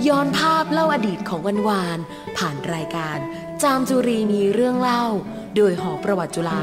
ย้อนภาพเล่าอดีตของวันวานผ่านรายการจามจุรีมีเรื่องเล่าโดยหอประวัติจุฬา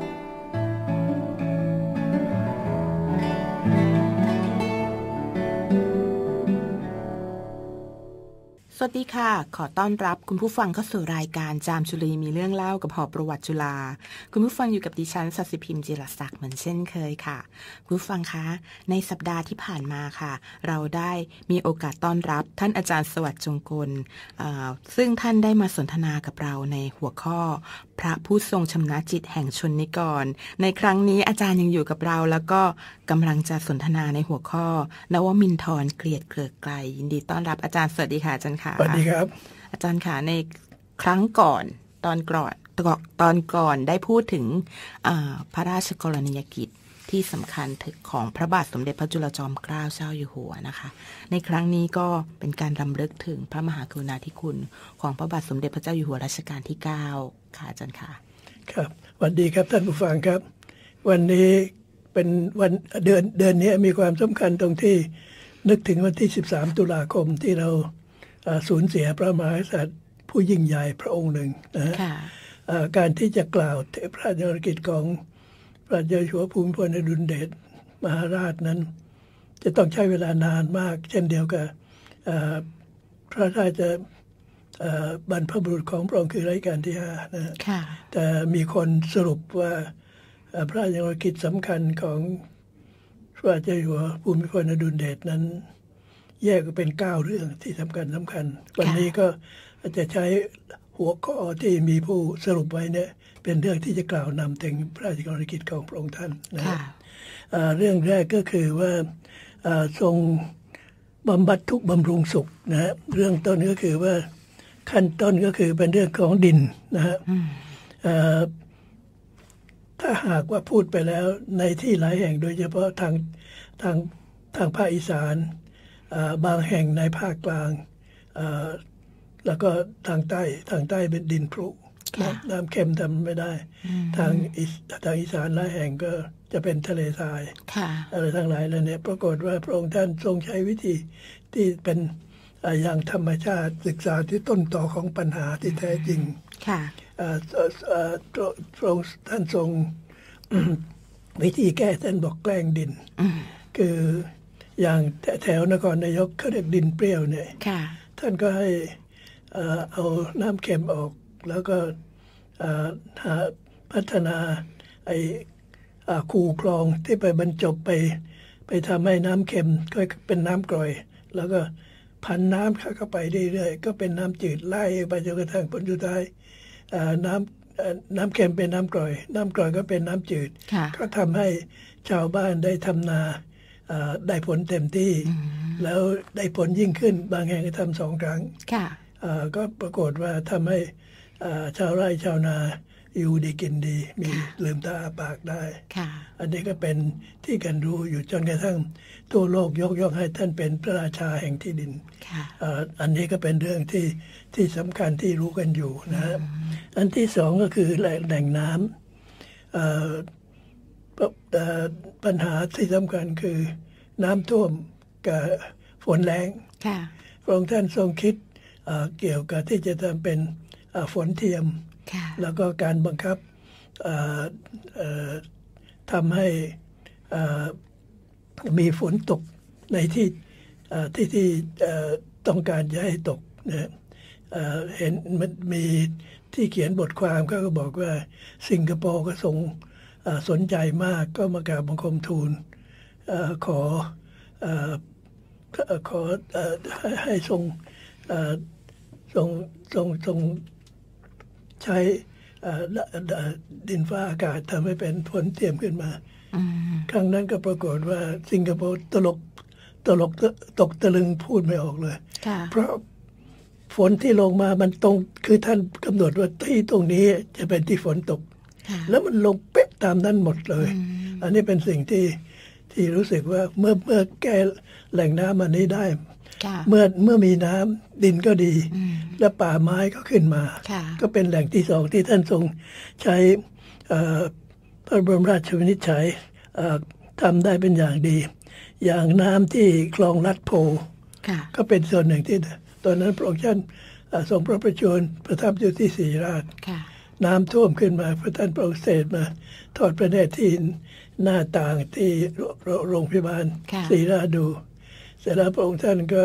สวัสดีค่ะขอต้อนรับคุณผู้ฟังเข้าสู่รายการจามจุรีมีเรื่องเล่ากับหอประวัติจุฬาคุณผู้ฟังอยู่กับดิฉันศัสิพิมพ์จิรศักดิ์เหมือนเช่นเคยค่ะคุณผู้ฟังคะในสัปดาห์ที่ผ่านมาค่ะเราได้มีโอกาสต้อนรับท่านอาจารย์สวัสดิ์จงกลซึ่งท่านได้มาสนทนากับเราในหัวข้อพระผู้ทรงชำนาญจิตแห่งชนนิกรในครั้งนี้อาจารย์ยังอยู่กับเราแล้วก็กำลังจะสนทนาในหัวข้อนวมินทรเกลียดเกลือกไกลยินดีต้อนรับอาจารย์สวัสดีค่ะอาจารย์ค่ะสวัสดีครับอาจารย์ค่ะในครั้งก่อนตอนก่อนได้พูดถึงพระราชกรณียกิจที่สำคัญของพระบาทสมเด็จพระจุลจอมเกล้าเจ้าอยู่หัวนะคะในครั้งนี้ก็เป็นการรำลึกถึงพระมหากรุณาธิคุณของพระบาทสมเด็จพระเจ้าอยู่หัวรัชกาลที่9ค่ะอาจารย์ค่ะครับสวัสดีครับท่านผู้ฟังครับวันนี้เป็นวันเดือนนี้มีความสำคัญตรงที่นึกถึงวันที่13ตุลาคมที่เราสูญเสียพระมหากษัตริย์ผู้ยิ่งใหญ่พระองค์หนึ่งนะการที่จะกล่าวพระราชกรณียกิจของพระเจ้าอยู่หัวภูมิพลอดุลยเดชมหาราชนั้นจะต้องใช้เวลานานมากเช่นเดียวกับพระราชบรรพบุรุษของพระองค์คือรัชกาลที่5นะแต่มีคนสรุปว่าพระราชกรณียกิจสำคัญของพระเจ้าอยู่หัวภูมิพลอดุลยเดชนั้นแยกเป็น9เรื่องที่สำคัญวันนี้ก็จะใช้หัวข้อที่มีผู้สรุปไว้เนี่ยเป็นเรื่องที่จะกล่าวนำถึงพระราชกรณียกิจของพระองค์ท่านนะเรื่องแรกก็คือว่าทรงบำบัดทุกข์บำรุงสุขนะเรื่องต้นก็คือว่าขั้นต้นก็คือเป็นเรื่องของดินนะฮะถ้าหากว่าพูดไปแล้วในที่หลายแห่งโดยเฉพาะทางภาคอีสานบางแห่งในภาคกลางแล้วก็ทางใต้เป็นดินพรุน้ำเค็มทำไม่ได้ทางอีสานหลายแห่งก็จะเป็นทะเลทรายอะไรทั้งหลายแล้วเนี่ยปรากฏว่าพระองค์ท่านทรงใช้วิธีที่เป็นอย่างธรรมชาติศึกษาที่ต้นต่อของปัญหาที่แท้จริงพระองค์ท่านทรงวิธีแก้ท่านบอกแกล้งดินคืออย่างแถวนครนายกเขาเรียกดินเปรี้ยวเนี่ยท่านก็ให้เอาน้ำเค็มออกแล้วก็พัฒนาคูคลองที่ไปบรรจบไปทำให้น้ำเค็มก็เป็นน้ำกร่อยแล้วก็พันน้ำเข้าไปเรื่อยๆก็เป็นน้ำจืดไล่ไปจนกระทั่งผลสุดท้ายน้ำเค็มเป็นน้ำกร่อยก็เป็นน้ำจืดก็ทำให้ชาวบ้านได้ทำนาได้ผลเต็มที่แล้วได้ผลยิ่งขึ้นบางแห่งก็ทำ2 ครั้งก็ปรากฏว่าทำให้ชาวไร่ชาวนาอยู่ดีกินดีมีลืมตาปากได้อันนี้ก็เป็นที่กันรู้อยู่จนกระทั่งทั่วโลกยกย่องให้ท่านเป็นพระราชาแห่งที่ดินอันนี้ก็เป็นเรื่องที่สำคัญที่รู้กันอยู่นะอันที่สองก็คือแหล่งน้ำปัญหาที่สำคัญคือน้ำท่วมกับฝนแล้งพระองค์ท่านทรงคิดเกี่ยวกับที่จะทำเป็นฝนเทียมแล้วก็การบังคับทำให้มีฝนตกในที่ต้องการจะให้ตกนะเห็นมันมีที่เขียนบทความก็บอกว่าสิงคโปร์ก็ทรงสนใจมากก็มากราบบังคมทูลขอให้ทรงใช้ดินฟ้าอากาศทำให้เป็นฝนเทียมขึ้นมาครั้งนั้นก็ปรากฏว่าสิงคโปร์ตกตะลึงพูดไม่ออกเลยเพราะฝนที่ลงมามันตรงคือท่านกำหนดว่าที่ตรงนี้จะเป็นที่ฝนตกแล้วมันลงเป๊ะตามนั้นหมดเลยอันนี้เป็นสิ่งที่รู้สึกว่าเมื่อแก้แหล่งน้ำอันนี้ได้เมื่อมีน้ำดินก็ดีและป่าไม้ก็ขึ้นมาก็เป็นแหล่งที่สองที่ท่านทรงใช้พระบรมราชวินิจฉัยทำได้เป็นอย่างดีอย่างน้ำที่คลองลัดโพก็เป็นส่วนหนึ่งที่ตอนนั้นพระองค์ท่านทรงพระประชวรประทับอยู่ที่ศรีราชน้ำท่วมขึ้นมาพระท่านพระองค์เสด็จมาทอดพระเนตรที่หน้าต่างที่โรงพยาบาลศรีราชดูเสร็จแล้วพระองค์ท่านก็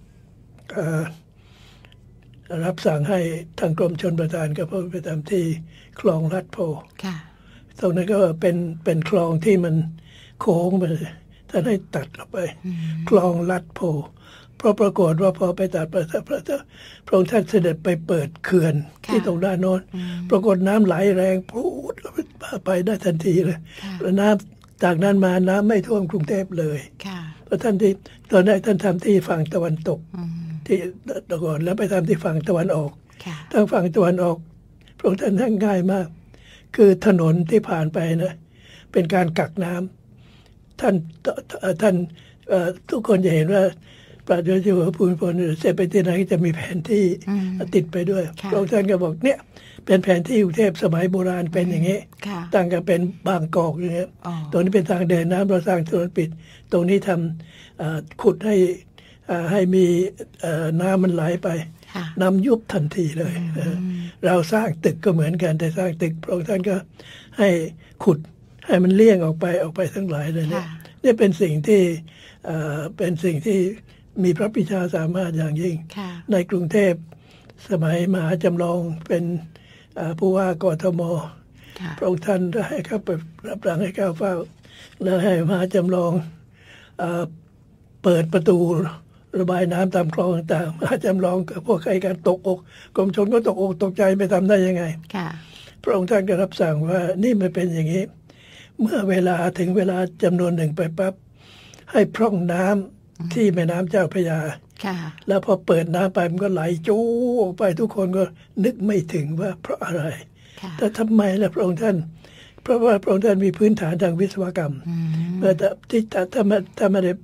รับสั่งให้ทางกรมชลประทานก็ไปทำที่คลองลัดโพตรงนั้นก็เป็นคลองที่มันโค้งไปท่านให้ตัดออกไปคลองลัดโพเพราะปรากฏว่าพอไปตัดพระองค์ท่านเสด็จไปเปิดเขื่อนที่ตรงด้านโน้นปรากฏน้ำไหลแรงพูดไปได้ทันทีเลยแล้วน้ำจากนั้นมาน้ำไม่ท่วมกรุงเทพเลยเพราะท่านที่ตอนนั้นท่านทำที่ฝั่งตะวันตกที่ตะก่อนแล้วไปทำที่ฝั่งตะวันออกทางฝั่งตะวันออกพระองค์ท่านง่ายมากคือถนนที่ผ่านไปนะเป็นการกักน้ำท่านทุกคนจะเห็นว่าพระเจ้าอยู่หัวภูมิพลเสร็จไปที่ไหนจะมีแผนที่ติดไปด้วยพระองค์ท่านก็บอกเนี่ยเป็นแผนที่กรุงเทพสมัยโบราณเป็นอย่างนี้ตั้งกันเป็นบางกอกอย่างเงี้ยตรงนี้เป็นทางเดินน้ำเราสร้างถนนปิดตรงนี้ทำขุดให้มีน้ำมันไหลไปน้ำยุบทันทีเลยเราสร้างตึกก็เหมือนกันแต่สร้างตึกพระองค์ท่านก็ให้ขุดให้มันเลี่ยงออกไปทั้งหลายเลยเนี่ยนี่เป็นสิ่งที่มีพระปรีชาสามารถอย่างยิ่งในกรุงเทพสมัยมหาจำลองเป็นผู้ว่ากทมพระองค์ท่านได้ให้เข้าไปรับสั่งให้เข้าเฝ้าแล้วให้มหาจำลองเปิดประตูระบายน้ำตามคลองต่างๆมหาจำลองกับพวกใครการตกอกกรมชลก็ตกอกตกใจไปทำได้ยังไงพระองค์ท่านก็รับสั่งว่านี่มันเป็นอย่างนี้เมื่อเวลาถึงเวลาจำนวนหนึ่งไปปั๊บให้พร่องน้ำที่แม่น้ำเจ้าพระยาแล้วพอเปิดน้ำไปมันก็ไหลจู้ออกไปทุกคนก็นึกไม่ถึงว่าเพราะอะไรแต่ทำไมล่ะพระองค์ท่านเพราะว่าพระองค์ท่านมีพื้นฐานทางวิศวกรรมเมื่อที่ถ้าไม่ได้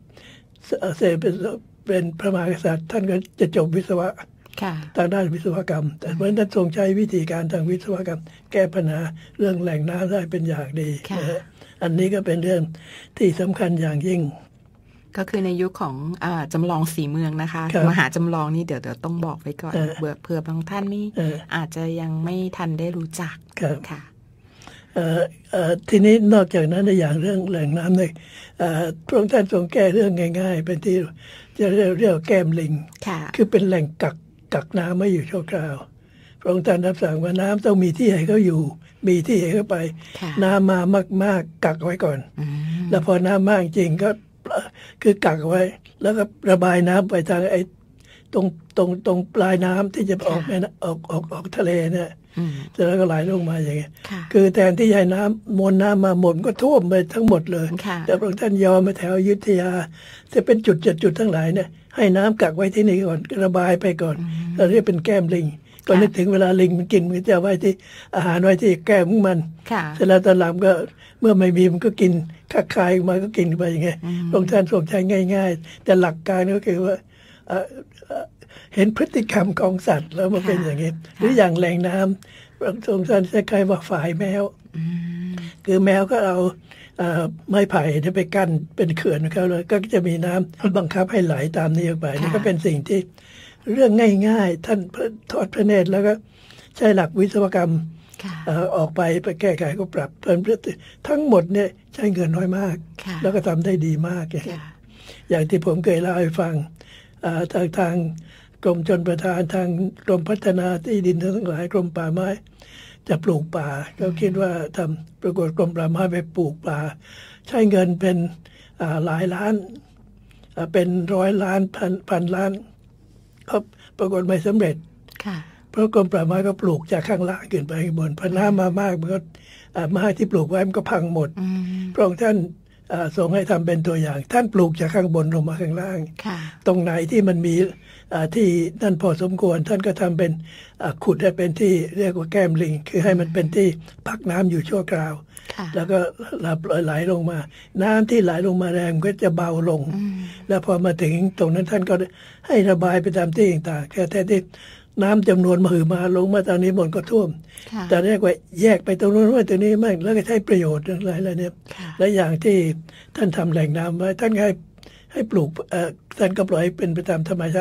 เป็นพระมหากษัตริย์ท่านก็จะจบวิศวะทางด้านวิศวกรรมแต่เพราะนั้นทรงใช้วิธีการทางวิศวกรรมแก้ปัญหาเรื่องแหล่งน้ำได้เป็นอย่างดีอันนี้ก็เป็นเรื่องที่สำคัญอย่างยิ่งก็คือในยุคของจำลองสีเมืองนะคะมหาจำลองนี่เดี๋ยวต้องบอกไว้ก่อนเผื่อบางท่านไม่อาจจะยังไม่ทันได้รู้จักค่ะทีนี้นอกจากนั้นในอย่างเรื่องแหล่งน้ำเนี่ยพระองค์ท่านทรงแก้เรื่องง่ายๆเป็นที่จะเรียกแก้มลิงคือเป็นแหล่งกักน้ำไม่อยู่ชั่วคราวพระองค์ท่านรับสั่งว่าน้ำต้องมีที่ให้เขาอยู่มีที่ให้เขาไปน้ำมามากๆกักไว้ก่อนแล้วพอน้ำมากจริงก็คือกักไว้แล้วก็ระบายน้ำไปทางไอ้ตรงปลายน้ำที่จะออกทะเลเนี่ยแล้วก็ไหลลงมาอย่างเงี้ยคือแทนที่จะให้น้ำมวลน้ำมาหมดก็ท่วมไปทั้งหมดเลยแต่พระองค์ท่านยอมมาแถวอยุธยาจะเป็นจุดทั้งหลายเนี่ยให้น้ำกักไว้ที่นี่ก่อนระบายไปก่อนเราเรียกเป็นแก้มลิงก็นึกถึงเวลาลิงมันกินมันจะไว้ที่อาหารไว้ที่แก้มของมันเสร็จแล้วตอนหลังก็เมื่อไม่มีมันก็กินคายมาก็กินไปอย่างเงี้ยพระองค์ท่านทรงใช้ง่ายๆแต่หลักการก็คือว่าเห็นพฤติกรรมของสัตว์แล้วมันเป็นอย่างนี้หรืออย่างแหล่งน้ำพระองค์ท่านใช้คำว่าฝ่ายแมวคือแมวก็เอาไม้ไผ่ไปกั้นเป็นเขื่อนของเขาเลยก็จะมีน้ำบังคับให้ไหลตามนี้ออกไปนี่ก็เป็นสิ่งที่เรื่องง่ายๆท่านทอดพระเนตรแล้วก็ใช้หลักวิศวกรรมออกไปแก้ไขก็ปรับทั้งหมดเนี่ยใช้เงินน้อยมากแล้วก็ทำได้ดีมากอย่างที่ผมเคยเล่าให้ฟังทางกรมชลประทานทางกรมพัฒนาที่ดินทั้งหลายกรมป่าไม้จะปลูกป่าก็คิดว่าทำปรากฏกรมป่าไม้ไปปลูกป่าใช้เงินเป็นหลายล้านเป็น100 ล้านพันล้านก็ปรากฏไม่สำเร็จเพราะกรมป่าไม้ก็ปลูกจากข้างล่างขึ้นไปข้างบนพอน้ำมามากมันก็ไม้ที่ปลูกไว้มันก็พังหมดพระองค์ท่านส่งให้ทำเป็นตัวอย่างท่านปลูกจากข้างบนลงมาข้างล่างตรงไหนที่มันมีที่นั่นพอสมควรท่านก็ทำเป็นขุดให้เป็นที่เรียกว่าแก้มลิงคือให้มันเป็นที่พักน้ำอยู่ชั่วคราวแล้วก็ไหลลงมาน้ำที่ไหลลงมาแรงก็จะเบาลงแล้วพอมาถึงตรงนั้นท่านก็ให้ระบายไปตามที่ต่างๆแค่ที่น้ำจำนวนมหึมาลงมาตอนนี้หมดก็ท่วมแต่เรียกว่าแยกไปตรงนู้นไว้ตรงนี้มั่งแล้วก็ใช้ประโยชน์อะไรเนี่ยและอย่างที่ท่านทำแหล่งน้ำไว้ท่านให้ปลูกท่านก็ปล่อยเป็นไปตามธรรมชาติ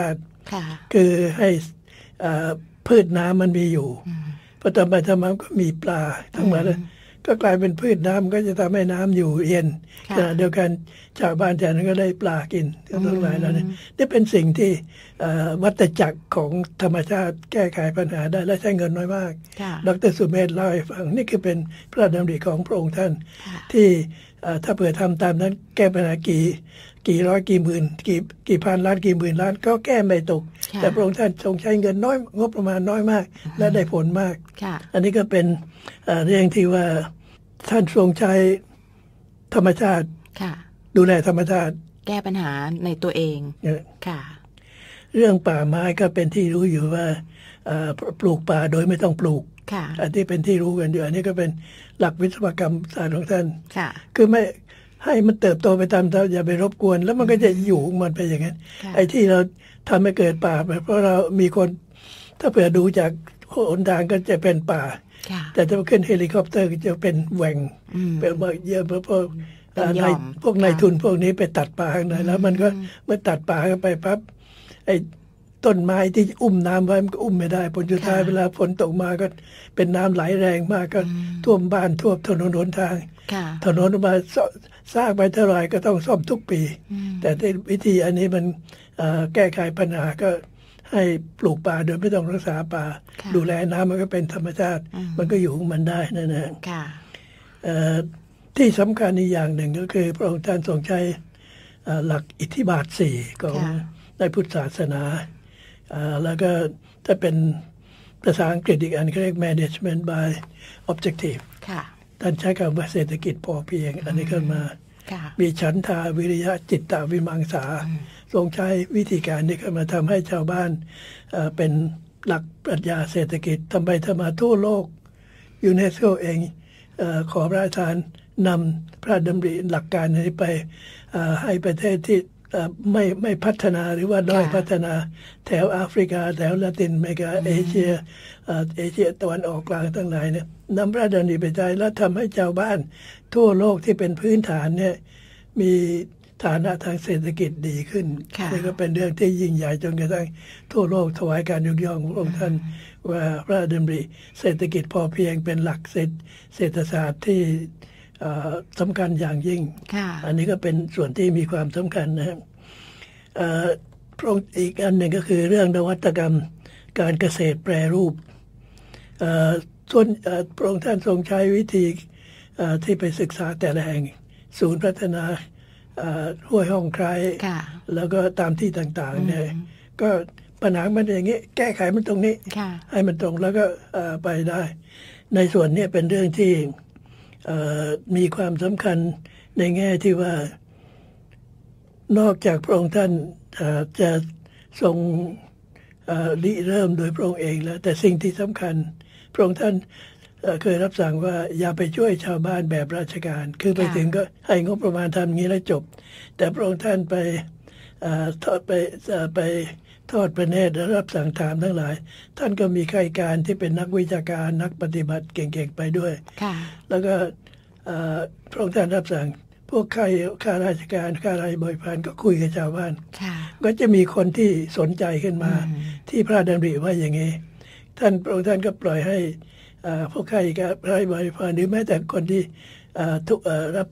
คือให้พืชน้ำมันมีอยู่พอทำไปทำมาก็มีปลาทั้งหมดก็กลายเป็นพืชน้ำก็จะทำให้น้ำอยู่เย็นขณะเดียวกันชาวบ้านแถวนั้นก็ได้ปลากินทั้งหลายแล้วนี่เป็นสิ่งที่วัฏจักรของธรรมชาติแก้ไขปัญหาได้และใช้เงินน้อยมากดร.สุเมธเล่าให้ฟังนี่คือเป็นพระดำริของพระองค์ท่านที่ถ้าเผื่อทำตามนั้นแก้ปัญหากี่ร้อยกี่หมื่นกี่พันล้านกี่หมื่นล้านก็แก้ไม่ตกแต่พระองค์ท่านทรงใช้เงินน้อยงบประมาณน้อยมากและได้ผลมากอันนี้ก็เป็นเรื่องที่ว่าท่านทรงใช้ธรรมชาติดูแลธรรมชาติแก้ปัญหาในตัวเองค่ะเรื่องป่าไม้ก็เป็นที่รู้อยู่ว่าปลูกป่าโดยไม่ต้องปลูกอันที่เป็นที่รู้กันอยู่อันนี้ก็เป็นหลักวิศวกรรมศาสตร์ของท่านคือไม่ให้มันเติบโตไปตามอย่าไปรบกวนแล้วมันก็จะอยู่มันไปอย่างนั้นไอ้ที่เราทำให้เกิดป่าเพราะเรามีคนถ้าเผื่อดูจากหนทางก็จะเป็นป่าแต่ถ้าขึ้นเฮลิคอปเตอร์ก็จะเป็นแหว่งเป็นเยอะเพราะพวกนายทุนพวกนี้ไปตัดป่าข้างในแล้วมันก็เมื่อตัดป่าเข้าไปปั๊บไอ้ต้นไม้ที่อุ้มน้ำไว้มันก็อุ้มไม่ได้ผลสุดท้ายเวลาฝนตกมาก็เป็นน้ำไหลแรงมากก็ท่วมบ้านท่วมถนนหนทางถนนมาสร้างไปเท่าไหร่ก็ต้องซ่อมทุกปีแต่ที่วิธีอันนี้มันแก้ไขปัญหาก็ให้ปลูกป่าโดยไม่ต้องรักษาป่าดูแลน้ำมันก็เป็นธรรมชาติมันก็อยู่ของมันได้นั่นเองที่สำคัญอีกอย่างหนึ่งก็คือพระองค์ท่านทรงใช้หลักอิทธิบาท4ของในพุทธศาสนาแล้วก็ถ้าเป็นภาษาอังกฤษอีกอันเรียก management by objective ท่านใช้คำว่าเศรษฐกิจพอเพียงอันนี้ขึ้นมามีฉันทาวิริยะจิตตวิมังสาทรงใช้วิธีการนี้ขึ้นมาทำให้ชาวบ้านเป็นหลักปรัชญาเศรษฐกิจทำไปทำมาทั่วโลกยูเนสโกเองขอพระราชทานนำพระดำริหลักการนี้ไปให้ประเทศที่ไม่พัฒนาหรือว่าด้อยพัฒนาแถวแอฟริกาแถวละตินอเมริกาเอเชียตะวันออกกลางทั้งหลายเนี่ยนำพระดำริไปใช้แล้วทำให้ชาวบ้านทั่วโลกที่เป็นพื้นฐานเนี่ยมีฐานะทางเศรษฐกิจดีขึ้นนี่ก็เป็นเรื่องที่ยิ่งใหญ่จนกระทั่งทั่วโลกถวายการยกย่องพระองค์ท่านว่าพระดำริเศรษฐกิจพอเพียงเป็นหลักเศรษฐศาสตร์ที่สำคัญอย่างยิ่งอันนี้ก็เป็นส่วนที่มีความสำคัญนะครับพระองค์อีกอันหนึ่งก็คือเรื่องนวัตกรรมการเกษตรแปรรูปส่วนพระองค์ท่านทรงใช้วิธีที่ไปศึกษาแต่ละแห่งศูนย์พัฒนาห้วยห้องไคร้แล้วก็ตามที่ต่างๆเนี่ยก็ปัญหามันอย่างนี้แก้ไขมันตรงนี้ให้มันตรงแล้วก็ไปได้ในส่วนนี้เป็นเรื่องที่มีความสำคัญในแง่ที่ว่านอกจากพระองค์ท่านจะทรงริเริ่มโดยพระองค์เองแล้วแต่สิ่งที่สำคัญพระองค์ท่านเคยรับสั่งว่าอย่าไปช่วยชาวบ้านแบบราชการคือไปถึงก็ให้งบประมาณทำอย่างนี้แล้วจบแต่พระองค์ท่านไปทอดพระเนตรและรับสั่งถามทั้งหลายท่านก็มีข้าราชการที่เป็นนักวิชาการนักปฏิบัติเก่งๆไปด้วยแล้วก็พระองค์ท่านรับสั่งพวกข้าราชการข้าราชบริพารก็คุยกับชาวบ้านก็จะมีคนที่สนใจขึ้นมาที่พระดำริว่าอย่างนี้พระองค์ท่านก็ปล่อยให้พวกข้าราชบริพารหรือแม้แต่คนที่รับ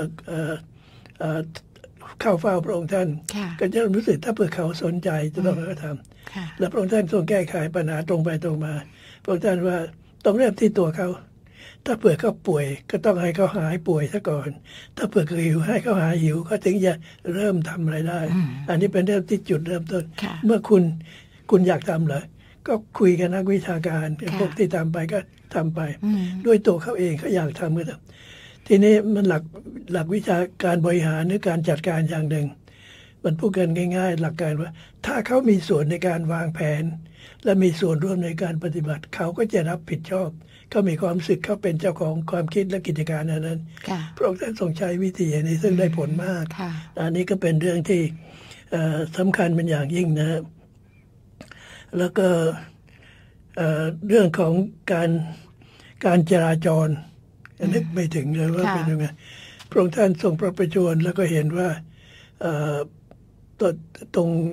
เข้าเฝ้าพระองค์ท่านก็จะรู้สึกถ้าเผื่อเขาสนใจจะต้องทำและพระองค์ท่านทรงแก้ไขปัญหาตรงไปตรงมาพระองค์ท่านว่าต้องเริ่มที่ตัวเขาถ้าเผื่อเขาป่วยก็ต้องให้เขาหายป่วยซะก่อนถ้าเผื่อเขาหิวให้เขาหายหิวเขาถึงจะเริ่มทำอะไรได้อันนี้เป็นเรื่องที่จุดเริ่มต้นเมื่อคุณอยากทำเหรอก็คุยกับนักวิชาการพวกที่ทำไปก็ทำไปด้วยตัวเขาเองเขาอยากทำก็ทำทีนี้มันหลักวิชาการบริหารหรือการจัดการอย่างหนึ่งมันพูดกันง่ายๆหลักการว่าถ้าเขามีส่วนในการวางแผนและมีส่วนร่วมในการปฏิบัติเขาก็จะรับผิดชอบเขามีความรู้สึกเขาเป็นเจ้าของความคิดและกิจการนั้นพระองค์ท่านทรงใช้วิธีนี้ซึ่งได้ผลมากอันนี้ก็เป็นเรื่องที่สำคัญเป็นอย่างยิ่งนะแล้วก็เรื่องของการจราจรนึกไม่ถึงเลยว่าเป็นยังไงพระองค์ท่านทรงพระประชวรแล้วก็เห็นว่าตรง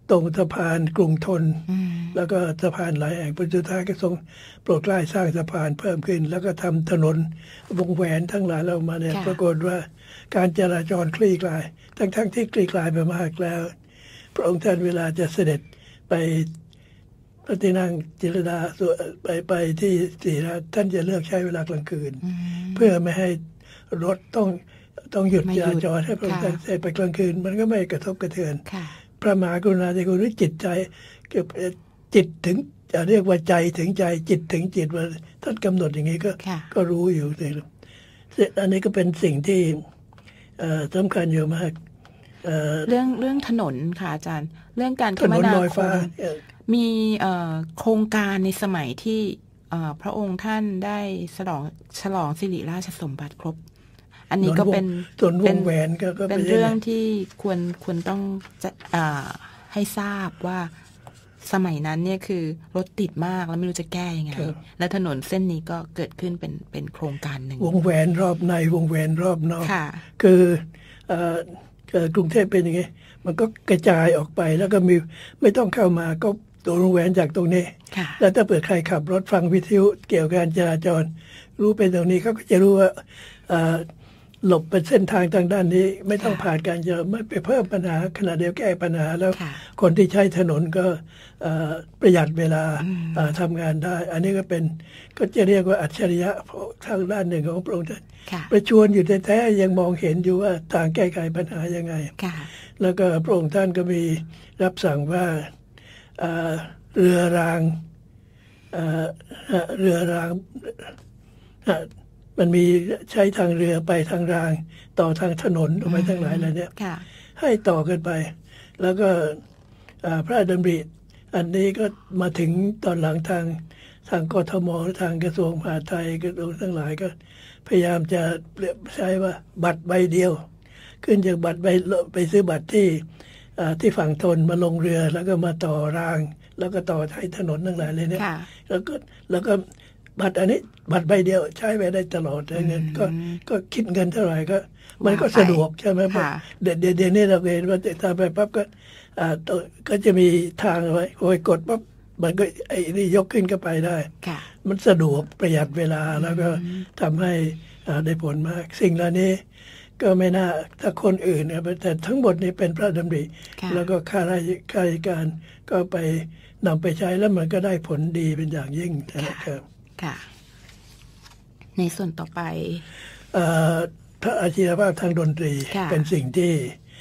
ตรงสะพานกรุงธนแล้วก็สะพานหลายแห่งปัจจุบันก็ทรงโปรดเกล้าสร้างสะพานเพิ่มขึ้นแล้วก็ทำถนนวงแหวนทั้งหลายเรามาเนี่ยปรากฏว่าการจราจรคลี่คลายทั้งที่คลี่คลายไปมากแล้วพระองค์ท่านเวลาจะเสด็จไปพระที่นั่งจิรดาไปที่ศรีราชท่านจะเลือกใช้เวลากลางคืนเพื่อไม่ให้รถต้องหยุดจราจรให้พระองค์ท่านเสด็จไปกลางคืนมันก็ไม่กระทบกระเทือนพระมหากรุณาธิคุณหรือจิตใจจิตถึงจะเรียกว่าใจถึงใจจิตถึงจิตว่าท่านกำหนดอย่างนี้ก็รู้อยู่อันนี้ก็เป็นสิ่งที่สำคัญอยู่มากเรื่องถนนค่ะอาจารย์เรื่องการคมนาคมมีโครงการในสมัยที่พระองค์ท่านได้ฉลองสิริราชสมบัติครบอันนี้ก็เป็นแหวนก็เป็นเรื่องที่ควรต้องให้ทราบว่าสมัยนั้นเนี่ยคือรถติดมากแล้วไม่รู้จะแก้ยังไงและถนนเส้นนี้ก็เกิดขึ้นเป็นโครงการหนึ่งวงแหวนรอบในวงแหวนรอบนอกคือกรุงเทพเป็นอย่างงี้มันก็กระจายออกไปแล้วก็มีไม่ต้องเข้ามาก็ตัววงแหวนจากตรงนี้แล้วถ้าเปิดใครขับรถฟังวิทยุเกี่ยวกับการจราจรรู้ไปตรงนี้เขาก็จะรู้ว่าหลบเป็นเส้นทางทางด้านนี้ไม่ต้องผ่านการจราจรไม่ไปเพิ่มปัญหาขณะเดียวแก้ปัญหาแล้วคนที่ใช้ถนนก็ประหยัดเวลาทำงานได้อันนี้ก็จะเรียกว่าอัจฉริยะทางด้านหนึ่งของพระองค์ท่านประชวรอยู่แท้ๆยังมองเห็นอยู่ว่าทางแก้ไขปัญหายังไงแล้วก็พระองค์ท่านก็มีรับสั่งว่าเรือรางมันมีใช้ทางเรือไปทางรางต่อทางถนนออกไปทั้งหลายอะไรเนี่ยให้ต่อกันไปแล้วก็พระดำริอันนี้ก็มาถึงตอนหลังทางกทมทางกระทรวงมหาดไทยกระทรวงทั้งหลายก็พยายามจะใช้ว่าบัตรใบเดียวขึ้นจากบัตรไปซื้อบัตรที่ฝั่งทนมาลงเรือแล้วก็มาต่อรางแล้วก็ต่อใช้ถนนทั้งหลายเลยเนี่ยแล้วก็บัตรอันนี้บัตรใบเดียวใช้ไปได้ตลอดเงินก็คิดเงินเท่าไหร่ก็มันก็สะดวกใช่ไหมเดี๋ยวนี้เราเห็นว่าทำไปปั๊บก็จะมีทางไว้โอยกดปั๊บมันก็ไอ้นี่ยกขึ้นก็ไปได้มันสะดวกประหยัดเวลาแล้วก็ทำให้ได้ผลมากสิ่งเหล่านี้ก็ไม่น่าถ้าคนอื่นเนี่ยแต่ทั้งหมดนี้เป็นพระดำริแล้วก็ข้าราชการก็ไปนำไปใช้แล้วมันก็ได้ผลดีเป็นอย่างยิ่งนะครับค่ะในส่วนต่อไปพระอาชีพภาพทางดนตรีเป็นสิ่งที่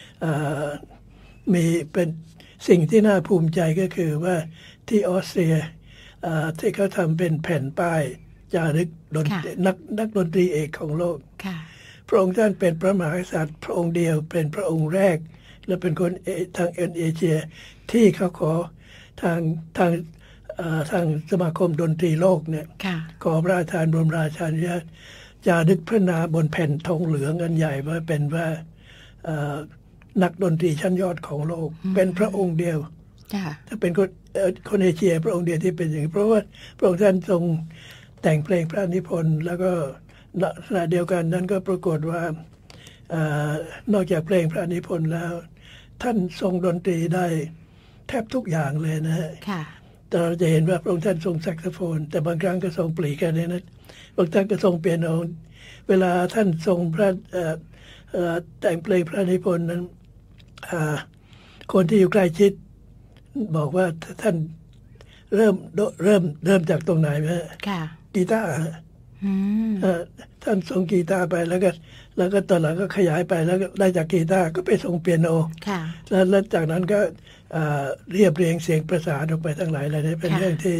มีเป็นสิ่งที่น่าภูมิใจก็คือว่าที่ออสเตรียที่เขาทำเป็นแผ่นป้ายจารึกนักดนตรีเอกของโลกพระองค์ท่านเป็นพระมหากษัตริย์พระองค์เดียวเป็นพระองค์แรกและเป็นคนทางเอเชียที่เขาขอทางสมาคมดนตรีโลกเนี่ยขอพระราชทานบรมราชานุญาตจารึกพระนามบนแผ่นทองเหลืองอันใหญ่ว่าเป็นว่านักดนตรีชั้นยอดของโลกเป็นพระองค์เดียวถ้าเป็นคนเอเชียพระองค์เดียวที่เป็นอย่างนี้เพราะว่าพระองค์ท่านทรงแต่งเพลงพระนิพนธ์แล้วก็ขณะเดียวกันนั้นก็ปรากฏว่านอกจากเพลงพระนิพนธ์แล้วท่านทรงดนตรีได้แทบทุกอย่างเลยนะฮะแต่เราจะเห็นว่าพระองค์ท่านทรงแซกโซโฟนแต่บางครั้งก็ทรงปลีกกันเนี่ยนะบางท่านก็ทรงเปียโนเวลาท่านทรงพระแต่งเพลงพระนิพนธ์นั้นคนที่อยู่ใกล้ชิดบอกว่าท่านเริ่มจากตรงไหนไหมกีตาร์ท่านทรงกีตาร์ไปแล้วก็ตอนหลังก็ขยายไปแล้วก็ได้จากกีตาร์ก็ไปทรงเปียโนแล้วจากนั้นก็เรียบเรียงเสียงประสานออกไปทั้งหลายอะไรนี้เป็นเรื่องที่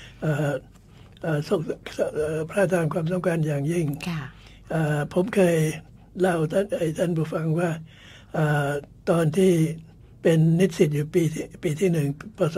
พระราชทานความสำคัญอย่างยิ่งผมเคยเล่าท่านผู้ฟังว่าตอนที่เป็นนิสิตอยู่ปีที่หนึ่งปศ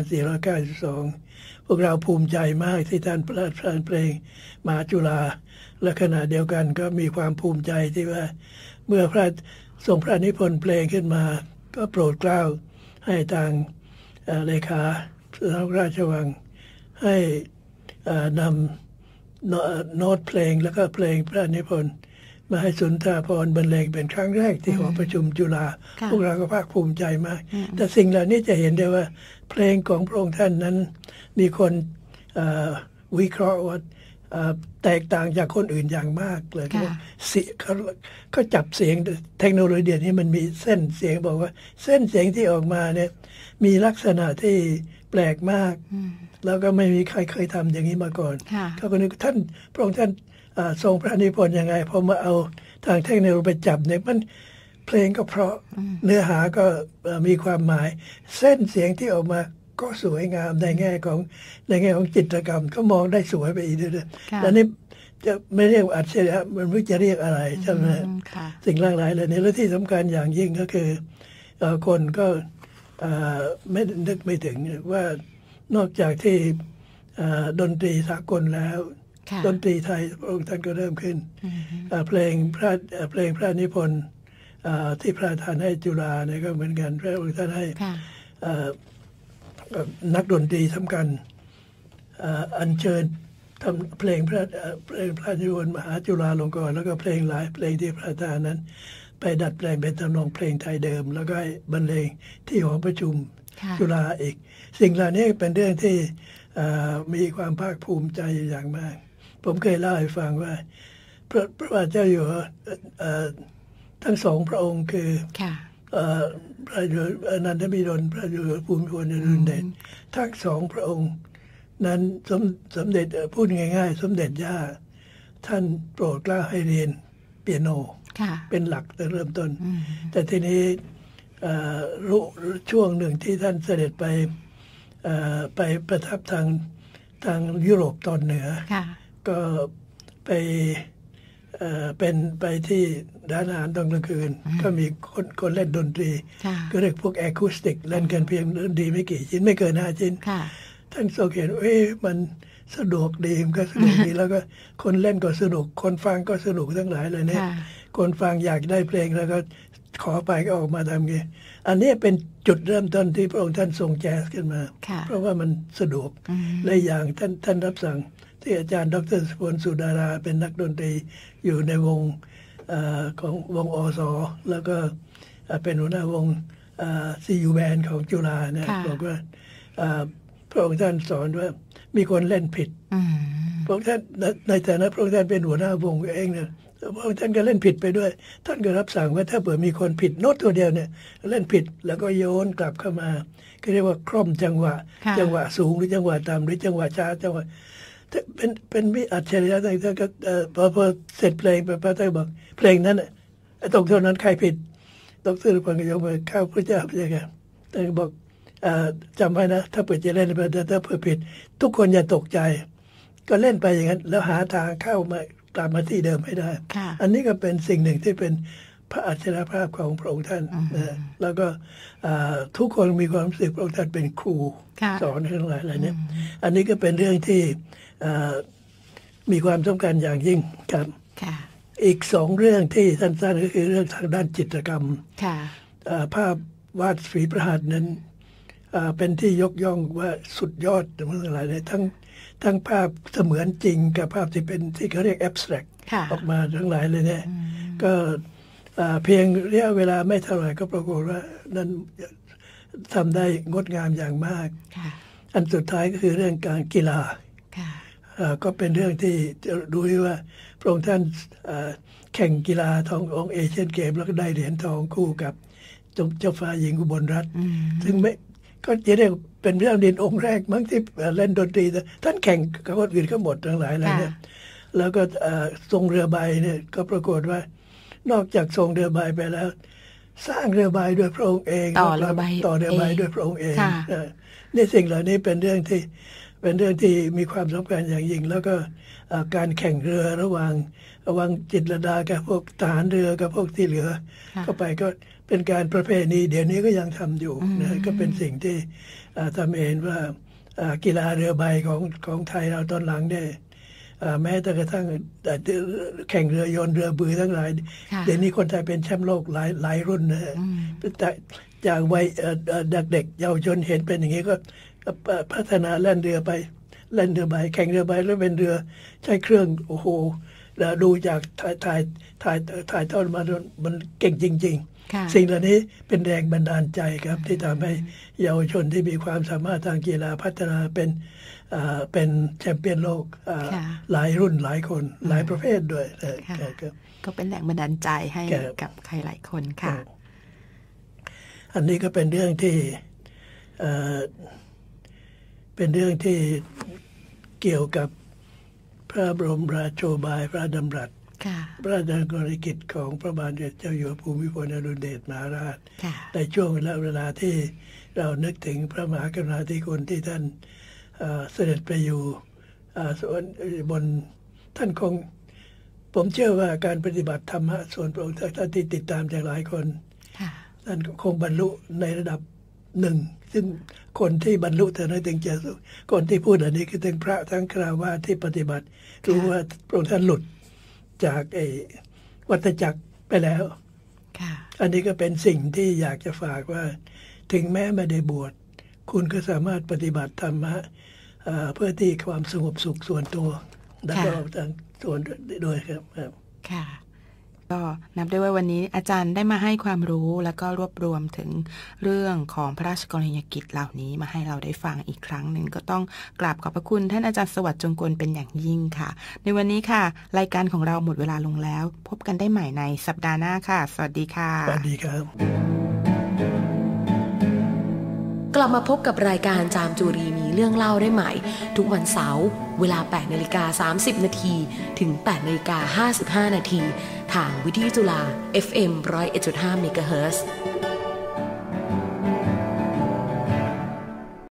2492พวกเราภูมิใจมากที่ท่านพระราชทานเพลงมหาจุฬาและขณะเดียวกันก็มีความภูมิใจที่ว่าเมื่อพระทรงพระนิพนธ์เพลงขึ้นมาก็โปรดเกล้าให้ทางเลขาพระราชวังให้นำโน้ตเพลงแล้วก็เพลงพระนิพนธ์มาให้สุนทราภรณ์บรรเลงเป็นครั้งแรกที่หอประชุมจุฬาพวกเราก็ภาคภูมิใจมากแต่สิ่งเหล่านี้จะเห็นได้ว่าเพลงของพระองค์ท่านนั้นมีคนวิเคราะห์ว่าแตกต่างจากคนอื่นอย่างมากเลยเขาจับเสียงเทคโนโลยีนี้มันมีเส้นเสียงบอกว่าเส้นเสียงที่ออกมาเนี่ยมีลักษณะที่แปลกมากแล้วก็ไม่มีใครเคยทำอย่างนี้มาก่อนเขาก็นึกท่านพระองค์ท่านทรงพระนิพนธ์ยังไงพอมาเอาทางเทคโนโลยีไปจับเนี่ยมันเพลงก็เพราะเนื้อหาก็มีความหมายเส้นเสียงที่ออกมาก็สวยงามในแง่ของจิตรกรรมก็มองได้สวยไปอีกด้วยแล้วนี่จะไม่เรียกอัจฉริยะมันไม่จะเรียกอะไรใช่ไหมสิ่งหลากหลายเลยนี่และที่สำคัญอย่างยิ่งก็คือคนก็ไม่นึกไม่ถึงว่านอกจากที่ดนตรีสากลแล้วดนตรีไทยพระองค์ท่านก็เริ่มขึ้นเพลงพระนิพนธ์ที่พระทานให้จุฬาเนี่ยก็เหมือนกันพระองค์ท่านให้นักดนตรีทำกันอัญเชิญทำเพลงพระนิพนธ์มหาจุฬาลงกรณ์แล้วก็เพลงหลายเพลงที่พระทานนั้นไปดัดแปลงเป็นทำนองเพลงไทยเดิมแล้วก็บรรเลงที่หอประชุมจุฬาอีกสิ่งเหล่านี้เป็นเรื่องที่มีความภาคภูมิใจอย่างมากผมเคยเล่าให้ฟังว่าพระบาทเจ้าอยู่ทั้งสองพระองค์คือพระเจ้าอนันทมิดลพระเจ้าภูมิพลอดุลยเดชทั้งสองพระองค์นั้นสมเด็จพูดง่ายๆสมเด็จย่าท่านโปรดเกล้าให้เรียนเปียโนเป็นหลักแต่เริ่มต้นแต่ทีนี้ช่วงหนึ่งที่ท่านเสด็จไปประทับทางยุโรปตอนเหนือก็ไปที่ร้านอาหารตอนกลางคืนก็มีคนเล่นดนตรีก็เรียกพวกแอคูสติกเล่นกันเพียงดนตรีไม่กี่ชิ้นไม่เกิน5 ชิ้นท่านทรงเห็นมันสะดวกดีมันก็สนุกดีแล้วก็คนเล่นก็สนุกคนฟังก็สนุกทั้งหลายเลยเนี่ยคนฟังอยากได้เพลงแล้วก็ขอไปก็ออกมาทำไงอันนี้เป็นจุดเริ่มต้นที่พระองค์ท่านทรงแจ๊สขึ้นมาเพราะว่ามันสะดวกและอย่างท่านรับสั่งที่อาจารย์ดร.สพลสุดาราเป็นนักดนตรีอยู่ในวงของวงอสแล้วก็เป็นหัวหน้าวงซียูแบนของจุฬาเนี่ยบอกว่าพระองค์ท่านสอนว่ามีคนเล่นผิดพระองค์ท่านในฐานะพระองค์ท่านเป็นหัวหน้าวงเองเนี่ยพระองค์ท่านก็เล่นผิดไปด้วยท่านก็รับสั่งว่าถ้าเผื่อมีคนผิดโน้ตตัวเดียวเนี่ยเล่นผิดแล้วก็โยนกลับเข้ามาก็เรียกว่าคล่อมจังหวะสูงหรือจังหวะต่ำหรือจังหวะช้าจังหวะเป็นวิอัจฉริยะต่างๆก็พอเสร็จเพลงไปพระท่านบอกเพลงนั้นตรงเท่านั้นใครผิดดร.พลก็ยกมือข้าพระเจ้าพระเจ้าค่ะท่านบอกจำไว้นะถ้าเปิดจะเล่นไปถ้าเปิดผิดทุกคนอย่าตกใจก็เล่นไปอย่างนั้นแล้วหาทางเข้ามากลับมาที่เดิมให้ได้อันนี้ก็เป็นสิ่งหนึ่งที่เป็นพระอัจฉริยภาพของพระองค์ท่านแล้วก็ทุกคนมีความรู้สึกพระองค์ท่านเป็นครูสอนทั้งหลายอะไรเนี่ยอันนี้ก็เป็นเรื่องที่มีความสำคัญอย่างยิ่งครับอีก2เรื่องที่สั้นๆก็คือเรื่องทางด้านจิตรกรรมภาพวาดฝีพระหัตถ์นั้นเป็นที่ยกย่องว่าสุดยอดทั้งหลายเลยทั้งภาพเสมือนจริงกับภาพที่เป็นที่เขาเรียก abstract ออกมาทั้งหลายเลยเนี่ยก็เพียงระยะเวลาไม่เท่าไหร่ก็ปรากฏว่านั้นทำได้งดงามอย่างมากอันสุดท้ายก็คือเรื่องการกีฬาก็เป็นเรื่องที่จะดูว่าพระองค์ท่านแข่งกีฬาทองเอเชียนเกมแล้วก็ได้เหรียญทองคู่กับเจ้าฟ้าหญิงอุบลรัตน์ซึ่งไม่ก็จะเรียกเป็นพระดินองค์แรกมั้งที่เล่นดนตรีท่านแข่งกับคนอื่นก็หมดทั้งหลายเลยเนี่ยแล้วก็ทรงเรือใบเนี่ยก็ปรากฏว่านอกจากทรงเรือใบไปแล้วสร้างเรือใบด้วยพระองค์เองต่อเรือใบด้วยพระองค์เองนี่สิ่งเหล่านี้เป็นเรื่องที่มีความสำคัญอย่างยิ่งแล้วก็การแข่งเรือระหว่างจิตรลดากับพวกทหารเรือกับพวกที่เหลือเข้าไปก็เป็นการประเพณีเดี๋ยวนี้ก็ยังทำอยู่นะก็เป็นสิ่งที่ทำเห็นว่ากีฬาเรือใบของไทยเราตอนหลังเนี่ยแม้แต่กระทั่งแข่งเรือยนต์เรือบือทั้งหลายเดี๋ยวนี้คนไทยเป็นแชมป์โลกหลายรุ่นนะจากวัยเด็กเยาวชนเห็นเป็นอย่างนี้ก็พัฒนาเล่นเรือไปเล่นเรือใบแข่งเรือใบแล้วเป็นเรือใช้เครื่องโอ้โหแล้วดูจากถ่ายทอดมามันเก่งจริงๆสิ่งเหล่านี้เป็นแรงบันดาลใจครับที่ทำให้เยาวชนที่มีความสามารถทางกีฬาพัฒนาเป็นแชมเปี้ยนโลกหลายรุ่นหลายคนหลายประเภทด้วยก็เป็นแรงบันดาลใจให้กับใครหลายคนค่ะอันนี้ก็เป็นเรื่องที่เกี่ยวกับพระบรมราโชบายพระดำรัสพระราชดำริกิจของพระบาทสมเด็จเจ้าอยู่หัวภูมิพลอดุลยเดชมหาราชในช่วงเวลาที่เรานึกถึงพระมหากรุณาธิคุณที่ท่านเสด็จไปอยู่บนท่านคงผมเชื่อว่าการปฏิบัติธรรมะส่วนพระองค์ท่านที่ติดตามจากหลายคนท่านคงบรรลุในระดับหนึ่งซึ่งคนที่บรรลุแต่นั้นถึงจะคนที่พูดอันนี้คือทั้งพระทั้งคฤหัสถ์ที่ปฏิบัติรู้ว่าพระองค์ท่านหลุดจากวัฏจักรไปแล้วอันนี้ก็เป็นสิ่งที่อยากจะฝากว่าถึงแม้ไม่ได้บวชคุณก็สามารถปฏิบัติธรรมะเพื่อที่ความสงบสุขส่วนตัวและก็ทางส่วนด้วยครับค่ะก็นับได้ว่าวันนี้อาจารย์ได้มาให้ความรู้แล้วก็รวบรวมถึงเรื่องของพระราชกรณียกิจเหล่านี้มาให้เราได้ฟังอีกครั้งหนึ่งก็ต้องกราบขอบพระคุณท่านอาจารย์สวัสดิ์จงกลเป็นอย่างยิ่งค่ะในวันนี้ค่ะรายการของเราหมดเวลาลงแล้วพบกันได้ใหม่ในสัปดาห์หน้าค่ะสวัสดีค่ะสวัสดีครับกลับมาพบกับรายการจามจุรีมีเรื่องเล่าได้ใหม่ทุกวันเสาร์เวลา 8:30 น.ถึง 8:55 น.ทางวิทยุจุฬา FM 101.5 เมกะเฮิรตซ์